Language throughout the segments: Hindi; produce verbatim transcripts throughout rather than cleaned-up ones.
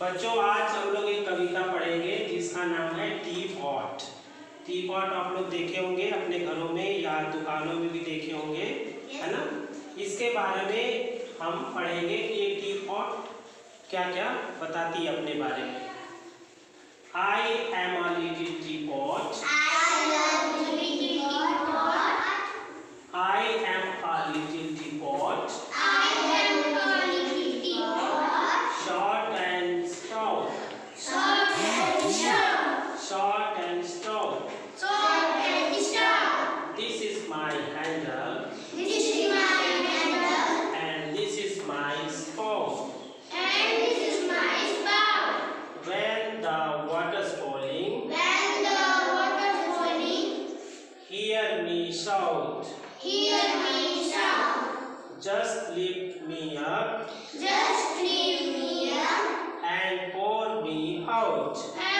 बच्चों आज हम लोग एक कविता पढ़ेंगे जिसका नाम है टी पॉट। टी पॉट आप लोग देखे होंगे अपने घरों में या दुकानों में भी देखे होंगे, है ना। इसके बारे में हम पढ़ेंगे कि ये टी पॉट क्या क्या बताती है अपने बारे में। I am a little teapot, I am a little teapot, short and stout, short and stout. This is my handle, and this is my spout. When the water's falling, hear me shout. Just lift me up and pour me out.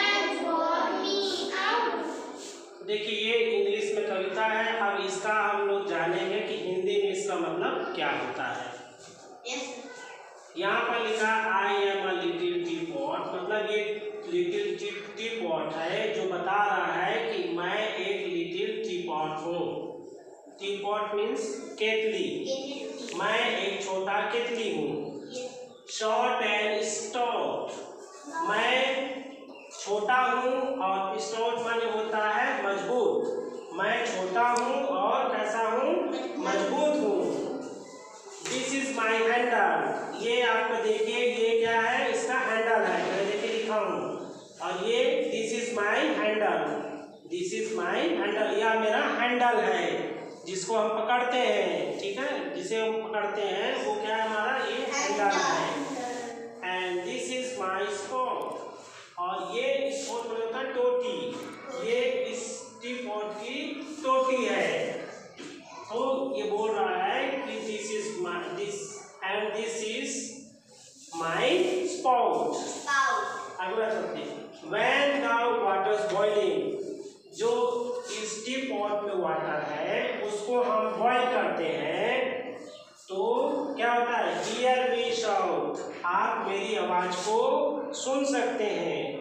देखिए ये इंग्लिश में कविता है। अब इसका हम लोग जानेंगे कि हिंदी में इसका मतलब क्या होता है। yes. यहाँ पर लिखा I am a little teapot, मतलब ये लिटिल टी पॉट है जो बता रहा है कि मैं एक लिटिल टी पॉट हूँ। टी पॉट मीन्स केतली, मैं एक छोटा केतली हूँ। शॉर्ट एंड स्टॉट, मैं छोटा हूँ और स्टॉट माने होता है मजबूत। मैं छोटा हूँ और कैसा हूँ, मजबूत हूँ। दिस इज माई हैंडल, ये आपको देखिए ये क्या है, इसका हैंडल है, मैं देखिए लिखा हूँ। और ये this is my handle, this is my handle, यह मेरा हैंडल है जिसको हम पकड़ते हैं, ठीक है, जिसे हम पकड़ते हैं वो क्या है, हमारा ये हैंडल है। And this is my sport, और ये स्पोर्ट में होता है टोटी, ये इस टी पॉट की टोटी है। तो ये बोल रहा है कि this is my this and this is my spout. अगला चलते, when the water is boiling, जो इस टी पॉट में वाटर है उसको हम बॉईल करते हैं तो क्या होता है, हियर मी शाउट, आप मेरी आवाज को सुन सकते हैं।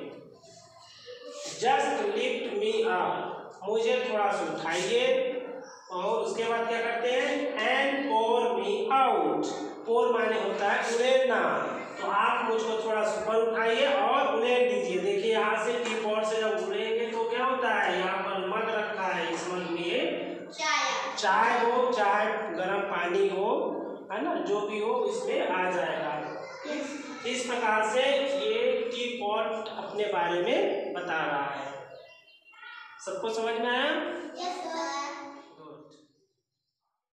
जस्ट लिफ्ट मी अप, मुझे थोड़ा सा उठाइए, और उसके बाद क्या करते हैं, एंड पोर मी आउट, पोर माने होता है उड़ेलना, तो आप मुझको थोड़ा सा ऊपर उठाइए और उड़ेल दीजिए। देखिए यहाँ से टी पॉट से जब उड़ेंगे तो क्या होता है, यहाँ पर मग रखा है, इस मग में चाय हो, चाहे गर्म पानी हो, है ना, जो भी हो इसमें आ जाएगा। इस प्रकार से ये टी पॉट अपने बारे में बता रहा है। सबको समझ में आया? yes.